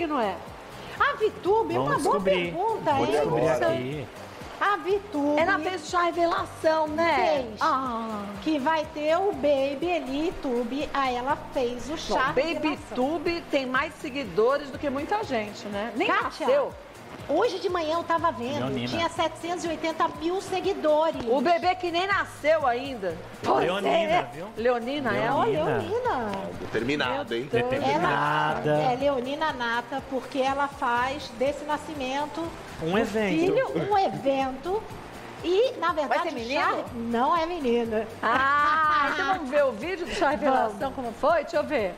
signo é? A Vitube, uma boa pergunta, Vou hein? descobrir aqui. A Vitube. Ela fez chá revelação, né? Fez. Que vai ter o Baby Eli Tube. Aí ela fez o chá Baby revelação. Tube tem mais seguidores do que muita gente, né? Nem Kátia, nasceu. hoje de manhã eu tava vendo, Leonina. tinha 780 mil seguidores. O bebê que nem nasceu ainda. Leonina, viu? Leonina, é? Ó, Leonina. Leonina. Determinado, hein? Determinada. Ela é Leonina Nata, porque ela faz desse nascimento Um do evento. filho um evento. E, na verdade, Vai ser o menino? chá não é menina. Ah, então vamos ver o vídeo do chá revelação, como foi? Deixa eu ver.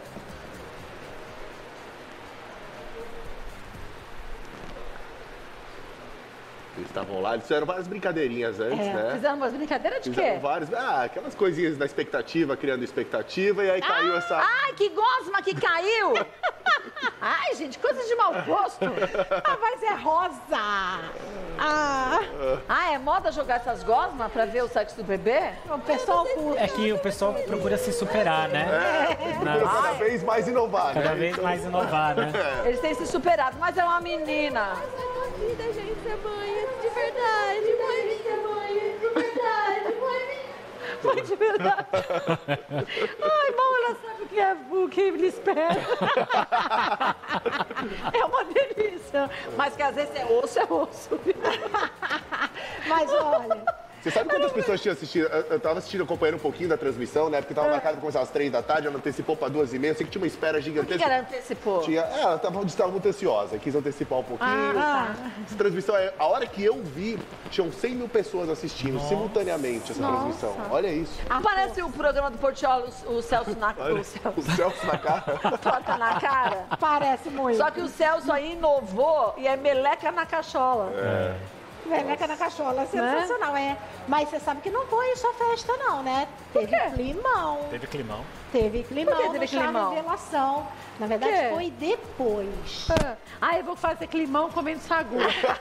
Eles estavam lá, eles fizeram várias brincadeirinhas antes, né? Fizeram umas brincadeiras de Fizeram quê? várias. Aquelas coisinhas da expectativa, criando expectativa, e aí caiu essa. Ai, que gosma que caiu! Ai, gente, coisa de mau gosto. Ah, mas é rosa. Ah, Ah, é moda jogar essas gosmas pra ver o sexo do bebê? o pessoal curte. É que o pessoal procura se superar, né? Cada vez mais inovar, Cada né? vez mais inovar, né? Eles têm se superado, mas é uma menina. Vida, gente, ser mãe, de verdade, mãe, ser mãe, de verdade, mãe. Foi de verdade. Ai, mal ela sabe o que ele espera. É uma delícia. Mas que às vezes é osso, é osso. Mas olha, Você sabe quantas pessoas tinham assistido? Eu tava assistindo, acompanhando um pouquinho da transmissão, né? Porque tava marcado pra começar às 3 da tarde, ela antecipou pra 2h30. Eu sei que tinha uma espera Por que gigantesca. ela antecipou? Ela estava muito ansiosa, quis antecipar um pouquinho. Essa transmissão, a hora que eu vi, tinham 100 mil pessoas assistindo simultaneamente essa transmissão. Olha isso. Parece o programa do Portiollo, o Celso na Olha, o Celso. o Celso na cara. Toca na cara. parece muito. Só que o Celso aí inovou e é meleca na cachola. Meleca na cachola, sensacional, é. Mas você sabe que não foi só festa, não, né? Teve quê? climão. Teve climão. Teve climão Por que no teve chá climão? revelação. Na verdade, quê? foi depois. Ah, eu vou fazer climão comendo sagu.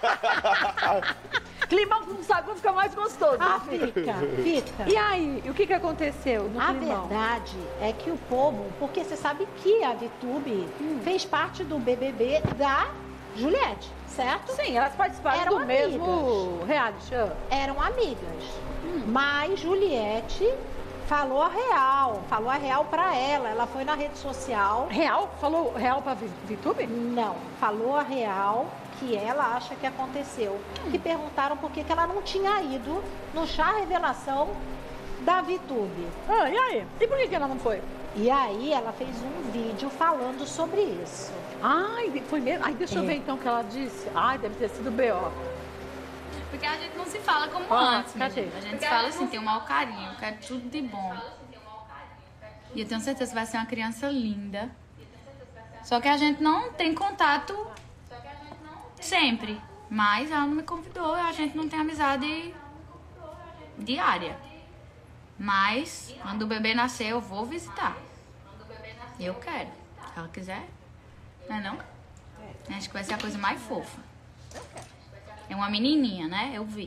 Climão com sagu fica mais gostoso. Ah, fica. E aí, o que aconteceu no A climão? verdade é que o povo, porque você sabe que a Vitube fez parte do BBB da Juliette, certo? Sim, elas participaram Eram do mesmo amigas. reality show. Eram amigas. Mas Juliette falou a real pra ela. Ela foi na rede social. Real? Falou real pra VTube? Não, falou a real que ela acha que aconteceu. Que perguntaram por que ela não tinha ido no chá revelação da VTube. Ah, e aí? E por que ela não foi? E aí ela fez um vídeo falando sobre isso. Ai, foi mesmo? Ai, deixa eu ver então o que ela disse. Ai, deve ter sido B.O. Porque a gente não se fala como Ah, antes, cadê? menina. A gente se fala assim, tem um mau carinho, quer tudo de bom. E eu tenho certeza que vai ser uma criança linda. Só que a gente não tem contato sempre. Mas ela não me convidou, a gente não tem amizade diária. Mas, quando o bebê nascer, eu vou visitar. Eu quero. Se ela quiser, não é não? Acho que vai ser a coisa mais fofa. É uma menininha, né? Eu vi.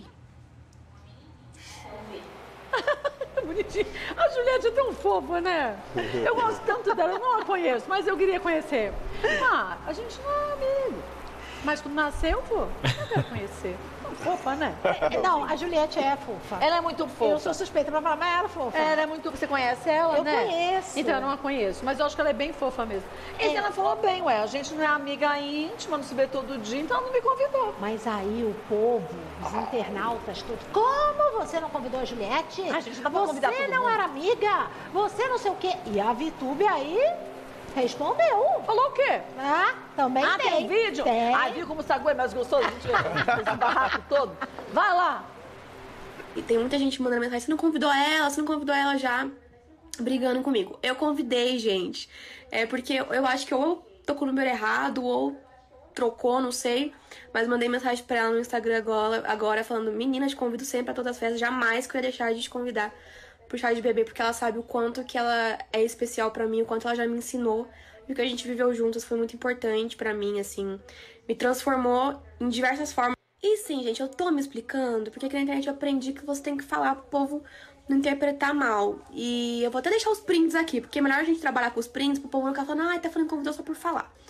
Bonitinha. A Juliette é tão fofa, né? Eu gosto tanto dela, eu não a conheço, mas eu queria conhecer. Ah, a gente não é amigo. Mas quando nascer, eu vou. Eu quero conhecer. Fofa, né? Não, a Juliette é fofa. Ela é muito fofa. Eu sou suspeita pra falar, mas ela é fofa. Ela é muito... Você conhece ela, Eu né? conheço. Então, eu não a conheço. Mas eu acho que ela é bem fofa mesmo. E ela falou bem, ué. A gente não é amiga íntima, não se vê todo dia, então ela não me convidou. Mas aí o povo, os internautas todos, como você não convidou a Juliette? A gente não vai convidar Você todo não mundo. era amiga? Você não sei o quê. E a Vitube aí respondeu. Falou o quê? Ah, também Ah, tem um vídeo? Tem. Ah, viu como o sagu é mais gostoso? A gente esse barraco todo. Vai lá. E tem muita gente mandando mensagem, você não convidou ela já brigando comigo. Eu convidei, gente. É porque eu acho que ou tocou o número errado, ou trocou, não sei. Mas mandei mensagem pra ela no Instagram agora falando, menina, te convido sempre pra todas as festas, jamais que eu ia deixar de te convidar pro chá de bebê, porque ela sabe o quanto que ela é especial pra mim, o quanto ela já me ensinou. E o que a gente viveu juntas foi muito importante pra mim, assim. Me transformou em diversas formas. E sim, gente, eu tô me explicando, porque aqui na internet eu aprendi que você tem que falar pro povo não interpretar mal. E eu vou até deixar os prints aqui, porque é melhor a gente trabalhar com os prints pro povo não ficar falando, tá falando que convidou só por falar.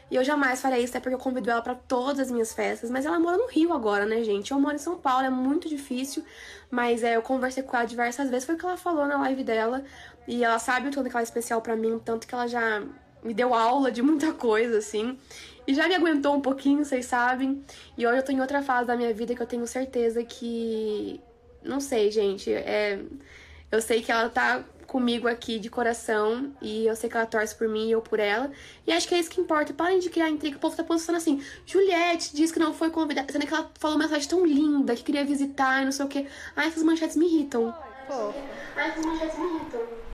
E eu jamais faria isso, até porque eu convido ela pra todas as minhas festas. Mas ela mora no Rio agora, né, gente? Eu moro em São Paulo, é muito difícil. Mas eu conversei com ela diversas vezes, foi o que ela falou na live dela. E ela sabe o tanto que ela é especial pra mim, tanto que ela já me deu aula de muita coisa, assim. E já me aguentou um pouquinho, vocês sabem. E hoje eu tô em outra fase da minha vida que eu tenho certeza que... Não sei, gente. Eu sei que ela tá comigo aqui de coração. E eu sei que ela torce por mim e eu por ela. E acho que é isso que importa. Parem de criar intriga. O povo tá postando assim: Juliette disse que não foi convidada. Sendo que ela falou uma mensagem tão linda, que queria visitar e não sei o quê. Ai, essas manchetes me irritam. Ai, essas manchetes me irritam.